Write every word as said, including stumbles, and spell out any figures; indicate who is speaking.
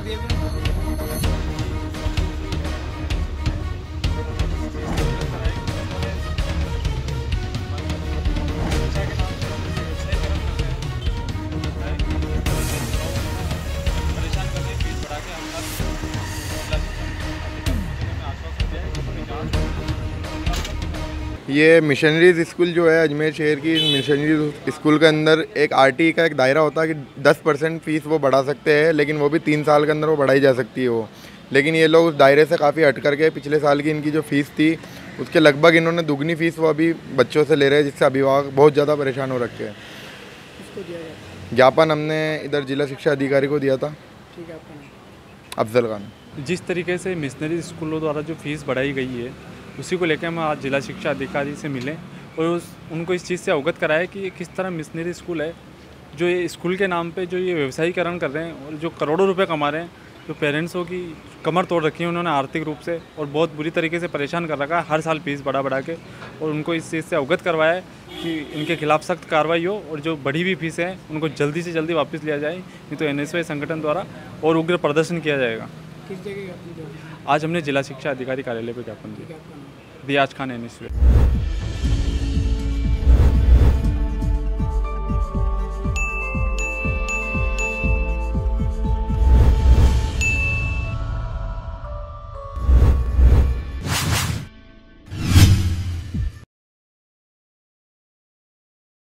Speaker 1: अभी अभी
Speaker 2: ये मिशनरीज स्कूल जो है अजमेर शहर की, मिशनरीज स्कूल के अंदर एक आरटी का एक दायरा होता है कि दस परसेंट फ़ीस वो बढ़ा सकते हैं, लेकिन वो भी तीन साल के अंदर वो बढ़ाई जा सकती है वो। लेकिन ये लोग उस दायरे से काफ़ी हट करके पिछले साल की इनकी जो फ़ीस थी उसके लगभग इन्होंने दुगनी फ़ीस वो अभी बच्चों से ले रहे हैं, जिससे अभिभावक बहुत ज़्यादा परेशान हो रखे हैं। ज्ञापन हमने इधर जिला शिक्षा अधिकारी को दिया था।
Speaker 1: ठीक है, आपका नाम?
Speaker 2: अफजल खान।
Speaker 3: जिस तरीके से मिशनरी स्कूलों द्वारा जो फीस बढ़ाई गई है उसी को लेकर हम आज जिला शिक्षा अधिकारी से मिले और उस उनको इस चीज़ से अवगत कराया कि ये किस तरह मिशनरी स्कूल है जो ये स्कूल के नाम पे जो ये व्यवसायीकरण कर रहे हैं और जो करोड़ों रुपए कमा रहे हैं, जो पेरेंट्सों की कमर तोड़ रखी है उन्होंने आर्थिक रूप से और बहुत बुरी तरीके से परेशान कर रखा है हर साल फीस बढ़ा बढ़ा के। और उनको इस चीज़ से अवगत करवाया है कि इनके खिलाफ सख्त कार्रवाई हो और जो बढ़ी हुई फीस है उनको जल्दी से जल्दी वापस लिया जाए, नहीं तो एन एस वाई संगठन द्वारा और उग्र प्रदर्शन किया जाएगा।
Speaker 1: किस जगह ज्ञापन दिया?
Speaker 3: आज हमने जिला शिक्षा अधिकारी कार्यालय पर ज्ञापन दिया।
Speaker 1: आपका नाम?
Speaker 3: Riyaz Khan N S Y.